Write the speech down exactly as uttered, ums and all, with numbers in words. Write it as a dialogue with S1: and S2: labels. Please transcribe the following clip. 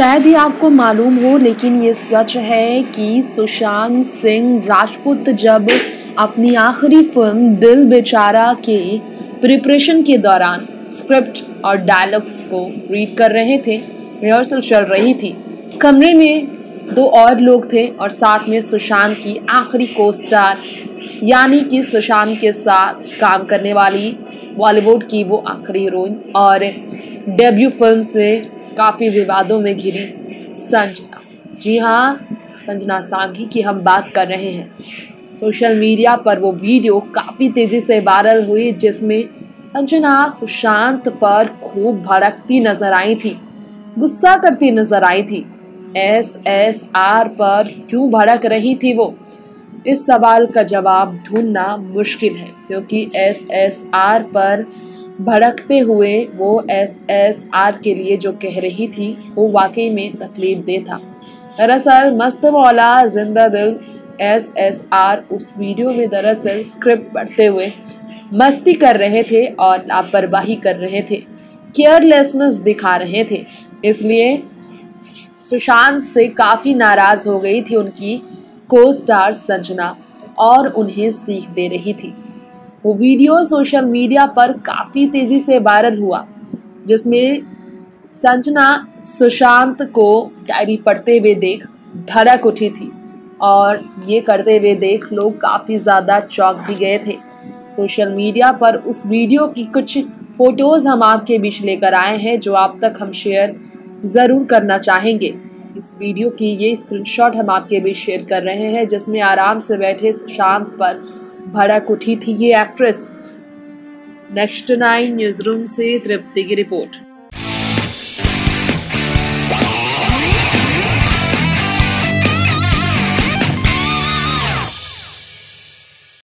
S1: शायद ही आपको मालूम हो, लेकिन ये सच है कि सुशांत सिंह राजपूत जब अपनी आखिरी फिल्म दिल बेचारा के प्रिपरेशन के दौरान स्क्रिप्ट और डायलॉग्स को रीड कर रहे थे, रिहर्सल चल रही थी। कमरे में दो और लोग थे और साथ में सुशांत की आखिरी को स्टार यानी कि सुशांत के साथ काम करने वाली बॉलीवुड की वो आखिरी हीरोइन और डेब्यू फिल्म से काफ़ी विवादों में घिरी संजना। जी हाँ, संजना सांघी की हम बात कर रहे हैं। सोशल मीडिया पर वो वीडियो काफ़ी तेज़ी से वायरल हुई जिसमें संजना सुशांत पर खूब भड़कती नजर आई थी, गुस्सा करती नजर आई थी। एस एस आर पर क्यों भड़क रही थी वो? इस सवाल का जवाब ढूंढना मुश्किल है, क्योंकि एस एस आर पर भड़कते हुए वो एस एस आर के लिए जो कह रही थी वो वाकई में तकलीफ दे था। दरअसल मस्त मौला जिंदा दिल एस एस आर उस वीडियो में दरअसल स्क्रिप्ट पढ़ते हुए मस्ती कर रहे थे और लापरवाही कर रहे थे, केयरलेसनेस दिखा रहे थे। इसलिए सुशांत से काफ़ी नाराज़ हो गई थी उनकी को स्टार संजना और उन्हें सीख दे रही थी। वो वीडियो सोशल मीडिया पर काफ़ी तेज़ी से वायरल हुआ, जिसमें संजना सुशांत को डायरी पढ़ते हुए देख भड़क उठी थी और ये करते हुए देख लोग काफ़ी ज़्यादा चौंक भी गए थे। सोशल मीडिया पर उस वीडियो की कुछ फ़ोटोज़ हम आपके बीच लेकर आए हैं जो आप तक हम शेयर ज़रूर करना चाहेंगे। इस वीडियो की ये स्क्रीनशॉट हम आपके बीच शेयर कर रहे हैं, जिसमें आराम से बैठे सुशांत पर भड़क उठी थी ये actress. Next nine news room से तृप्ति की रिपोर्ट।